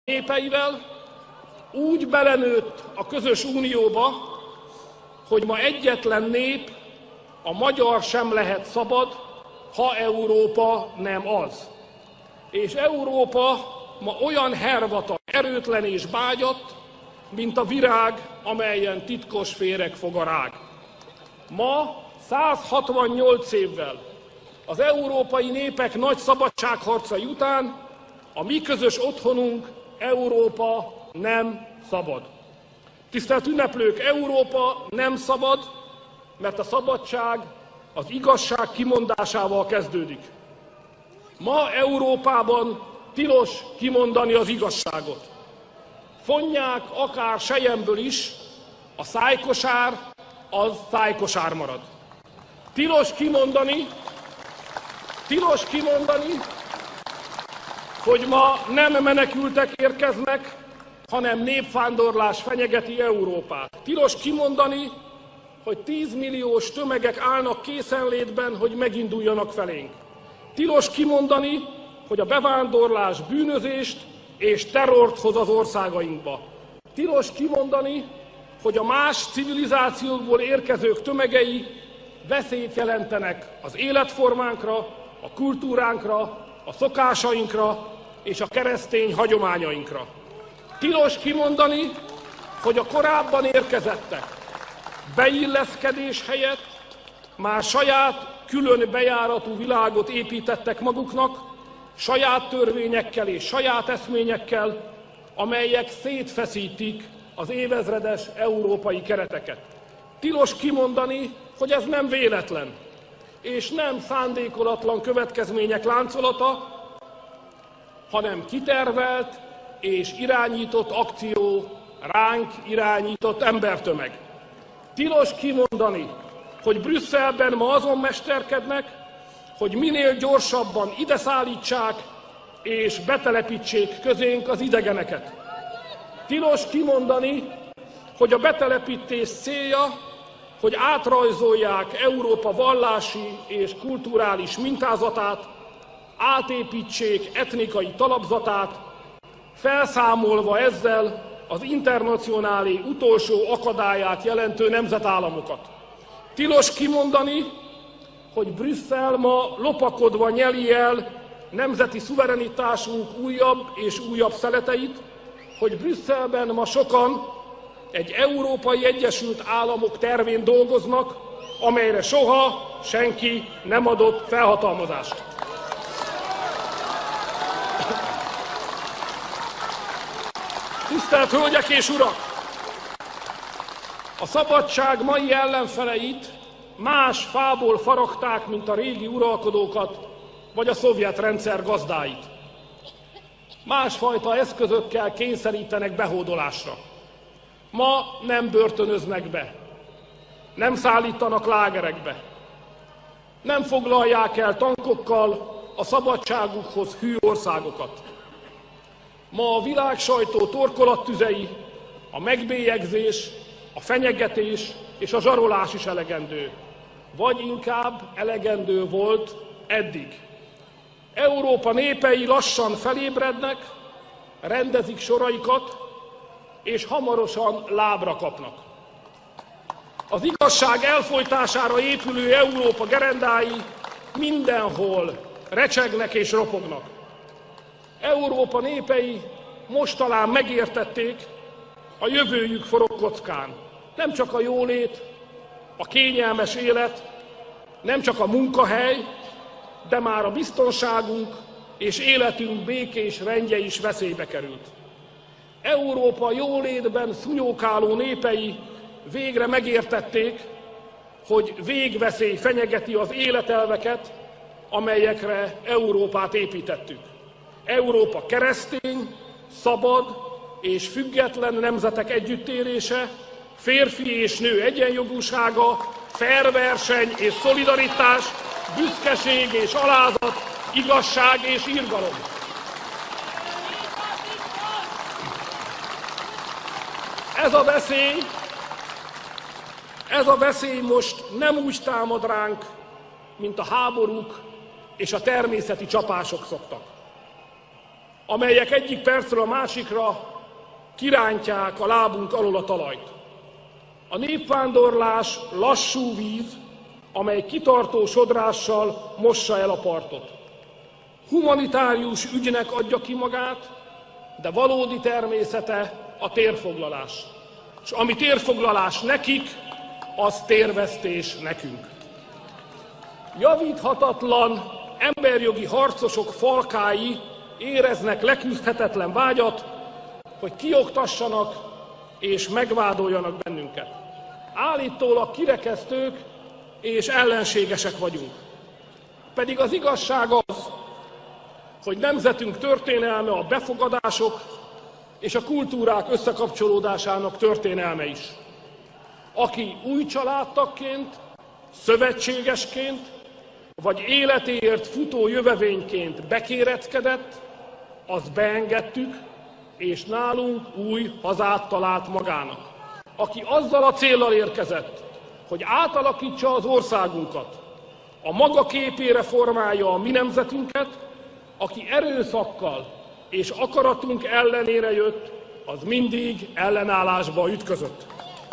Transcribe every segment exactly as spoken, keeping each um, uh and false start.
népeivel, úgy belenőtt a közös unióba, hogy ma egyetlen nép, a magyar sem lehet szabad, ha Európa nem az. És Európa ma olyan hervata, erőtlen és bágyat, mint a virág, amelyen titkos féreg fog a rág. Ma százhatvannyolc évvel az európai népek nagy szabadságharcai után a mi közös otthonunk Európa nem szabad. Tisztelt ünneplők, Európa nem szabad, mert a szabadság az igazság kimondásával kezdődik. Ma Európában tilos kimondani az igazságot. Fonják akár selyemből is, a szájkosár az szájkosár marad. Tilos kimondani, tilos kimondani, hogy ma nem menekültek érkeznek, hanem népvándorlás fenyegeti Európát. Tilos kimondani, hogy tízmilliós tömegek állnak készenlétben, hogy meginduljanak felénk. Tilos kimondani, hogy a bevándorlás bűnözést és terrort hoz az országainkba. Tilos kimondani, hogy a más civilizációkból érkezők tömegei veszélyt jelentenek az életformánkra, a kultúránkra, a szokásainkra és a keresztény hagyományainkra. Tilos kimondani, hogy a korábban érkezettek beilleszkedés helyett már saját, külön bejáratú világot építettek maguknak, saját törvényekkel és saját eszményekkel, amelyek szétfeszítik az évezredes európai kereteket. Tilos kimondani, hogy ez nem véletlen, és nem szándékolatlan következmények láncolata, hanem kitervelt és irányított akció, ránk irányított embertömeg. Tilos kimondani, hogy Brüsszelben ma azon mesterkednek, hogy minél gyorsabban ide szállítsák és betelepítsék közénk az idegeneket. Tilos kimondani, hogy a betelepítés célja, hogy átrajzolják Európa vallási és kulturális mintázatát, átépítsék etnikai talapzatát, felszámolva ezzel az internacionálé utolsó akadályát jelentő nemzetállamokat. Tilos kimondani, hogy Brüsszel ma lopakodva nyeli el nemzeti szuverenitásunk újabb és újabb szeleteit, hogy Brüsszelben ma sokan egy Európai Egyesült Államok tervén dolgoznak, amelyre soha senki nem adott felhatalmazást. Tisztelt Hölgyek és Urak! A szabadság mai ellenfeleit más fából faragták, mint a régi uralkodókat, vagy a szovjet rendszer gazdáit. Másfajta eszközökkel kényszerítenek behódolásra. Ma nem börtönöznek be, nem szállítanak lágerekbe, nem foglalják el tankokkal a szabadságukhoz hű országokat. Ma a világ sajtó torkolattüzei, a megbélyegzés, a fenyegetés és a zsarolás is elegendő, vagy inkább elegendő volt eddig. Európa népei lassan felébrednek, rendezik soraikat, és hamarosan lábra kapnak. Az igazság elfojtására épülő Európa gerendái mindenhol recsegnek és ropognak. Európa népei most talán megértették, a jövőjük forog kockán. Nem csak a jólét, a kényelmes élet, nem csak a munkahely, de már a biztonságunk és életünk békés rendje is veszélybe került. Európa jólétben szunyókáló népei végre megértették, hogy végveszély fenyegeti az életelveket, amelyekre Európát építettük. Európa keresztény, szabad és független nemzetek együttélése, férfi és nő egyenjogúsága, fair verseny és szolidaritás, büszkeség és alázat, igazság és irgalom. Ez a veszély, ez a veszély most nem úgy támad ránk, mint a háborúk és a természeti csapások szoktak. amelyek egyik percről a másikra kirántják a lábunk alól a talajt. A népvándorlás lassú víz, amely kitartó sodrással mossa el a partot. Humanitárius ügynek adja ki magát, de valódi természete a térfoglalás. És ami térfoglalás nekik, az térvesztés nekünk. Javíthatatlan emberjogi harcosok falkái éreznek leküzdhetetlen vágyat, hogy kioktassanak és megvádoljanak bennünket. Állítólag kirekesztők és ellenségesek vagyunk. Pedig az igazság az, hogy nemzetünk történelme a befogadások és a kultúrák összekapcsolódásának történelme is. Aki új családtagként, szövetségesként, vagy életéért futó jövevényként bekéreckedett, azt beengedtük, és nálunk új hazát talált magának. Aki azzal a céllal érkezett, hogy átalakítsa az országunkat, a maga képére formálja a mi nemzetünket, aki erőszakkal és akaratunk ellenére jött, az mindig ellenállásba ütközött.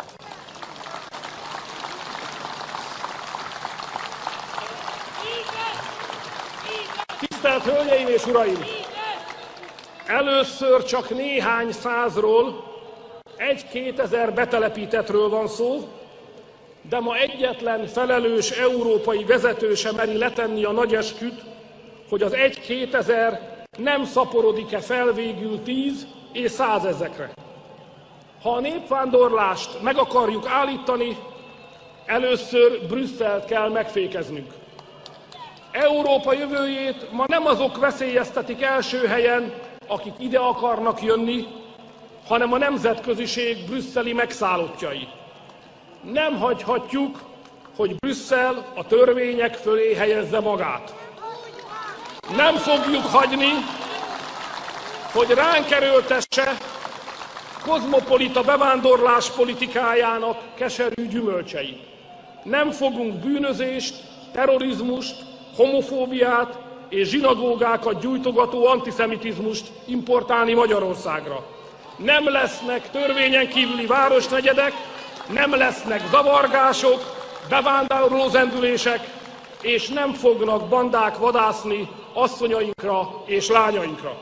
Tisztelt Hölgyeim és Uraim! Először csak néhány százról, egy-kétezer betelepítettről van szó, de ma egyetlen felelős európai vezető sem meri letenni a nagy esküt, hogy az egy-kétezer nem szaporodik-e fel végül tíz és százezekre. Ha a népvándorlást meg akarjuk állítani, először Brüsszelt kell megfékeznünk. Európa jövőjét ma nem azok veszélyeztetik első helyen, akik ide akarnak jönni, hanem a nemzetköziség brüsszeli megszállottjai. Nem hagyhatjuk, hogy Brüsszel a törvények fölé helyezze magát. Nem fogjuk hagyni, hogy ránk erőltesse kozmopolita bevándorlás politikájának keserű gyümölcseit. Nem fogunk bűnözést, terrorizmust, homofóbiát és zsinagógákat gyújtogató antiszemitizmust importálni Magyarországra. Nem lesznek törvényen kívüli városnegyedek, nem lesznek zavargások, bevándorlózendülések, és nem fognak bandák vadászni asszonyainkra és lányainkra.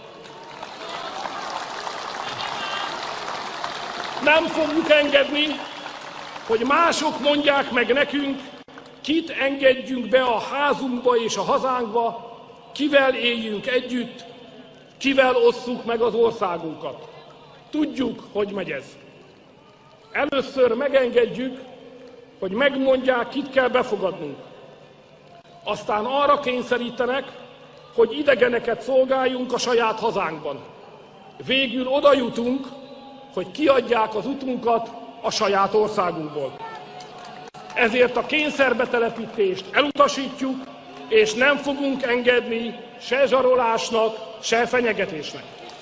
Nem fogjuk engedni, hogy mások mondják meg nekünk, kit engedjünk be a házunkba és a hazánkba, kivel éljünk együtt, kivel osszuk meg az országunkat. Tudjuk, hogy megy ez. Először megengedjük, hogy megmondják, kit kell befogadnunk. Aztán arra kényszerítenek, hogy idegeneket szolgáljunk a saját hazánkban. Végül oda jutunk, hogy kiadják az utunkat a saját országunkból. Ezért a kényszerbetelepítést elutasítjuk, és nem fogunk engedni se zsarolásnak, se fenyegetésnek.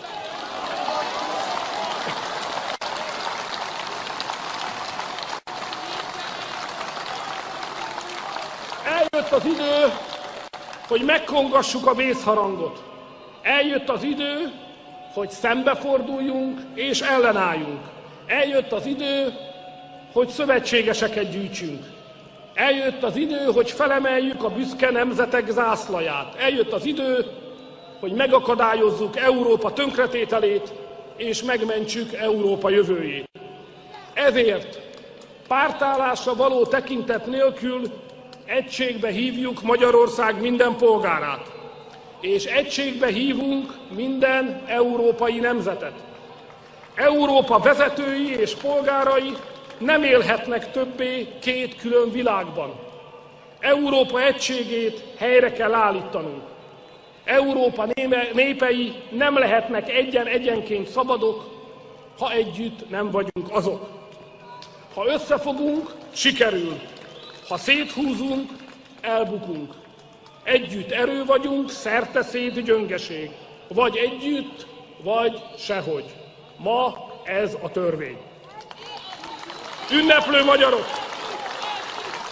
Eljött az idő, hogy megkongassuk a vészharangot. Eljött az idő, hogy szembeforduljunk és ellenálljunk. Eljött az idő, hogy szövetségeseket gyűjtsünk. Eljött az idő, hogy felemeljük a büszke nemzetek zászlaját. Eljött az idő, hogy megakadályozzuk Európa tönkretételét, és megmentsük Európa jövőjét. Ezért pártállásra való tekintet nélkül egységbe hívjuk Magyarország minden polgárát, és egységbe hívunk minden európai nemzetet. Európa vezetői és polgárai nem élhetnek többé két külön világban. Európa egységét helyre kell állítanunk. Európa népei nem lehetnek egyen-egyenként szabadok, ha együtt nem vagyunk azok. Ha összefogunk, sikerül. Ha széthúzunk, elbukunk. Együtt erő vagyunk, szerteszéd gyöngeség. Vagy együtt, vagy sehogy. Ma ez a törvény. Ünneplő magyarok!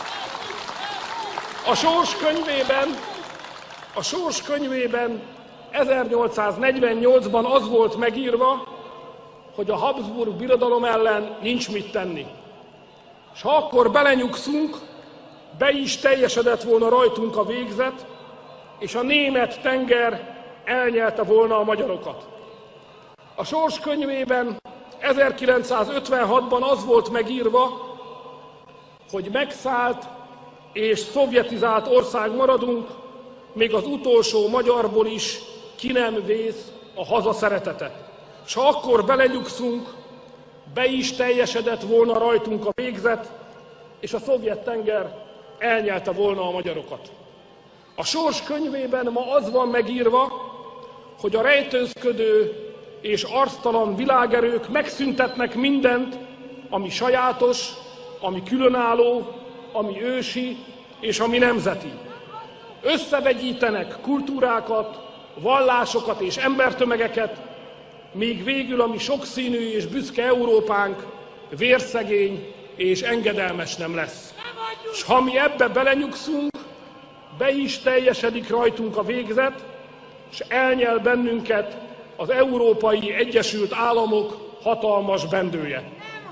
A sors könyvében, a sors könyvében ezernyolcszáznegyvennyolcban az volt megírva, hogy a Habsburg birodalom ellen nincs mit tenni. És ha akkor belenyugszunk, be is teljesedett volna rajtunk a végzet, és a német tenger elnyelte volna a magyarokat. A sors könyvében ezerkilencszázötvenhatban az volt megírva, hogy megszállt és szovjetizált ország maradunk, még az utolsó magyarból is ki nem vész a haza szeretete. S ha akkor belenyugszunk, be is teljesedett volna rajtunk a végzet, és a szovjet tenger elnyelte volna a magyarokat. A sors könyvében ma az van megírva, hogy a rejtőzködő és arctalan világerők megszüntetnek mindent, ami sajátos, ami különálló, ami ősi és ami nemzeti. Összevegyítenek kultúrákat, vallásokat és embertömegeket, míg végül a mi sokszínű és büszke Európánk vérszegény és engedelmes nem lesz. S ha mi ebbe belenyugszunk, be is teljesedik rajtunk a végzet, és elnyel bennünket az Európai Egyesült Államok hatalmas bendője.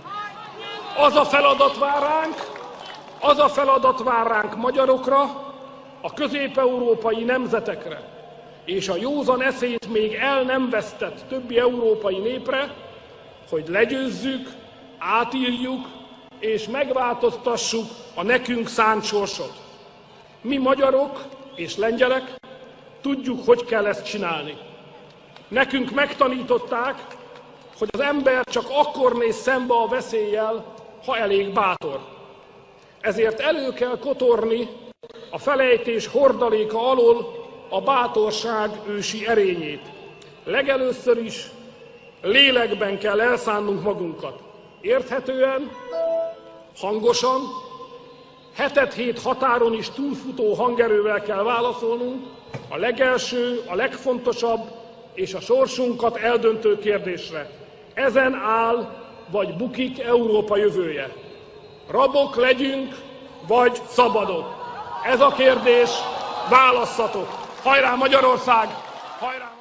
Az a feladat vár ránk, az a feladat vár ránk magyarokra, a közép-európai nemzetekre, és a józan eszét még el nem vesztett többi európai népre, hogy legyőzzük, átírjuk és megváltoztassuk a nekünk szánt sorsot. Mi magyarok és lengyelek tudjuk, hogy kell ezt csinálni. Nekünk megtanították, hogy az ember csak akkor néz szembe a veszéllyel, ha elég bátor. Ezért elő kell kotorni a felejtés hordaléka alól a bátorság ősi erényét. Legelőször is lélekben kell elszánnunk magunkat. Érthetően, hangosan, hetet hét határon is túlfutó hangerővel kell válaszolnunk a legelső, a legfontosabb és a sorsunkat eldöntő kérdésre. Ezen áll vagy bukik Európa jövője. Rabok legyünk, vagy szabadok? Ez a kérdés, válasszatok! Hajrá Magyarország! Hajrá!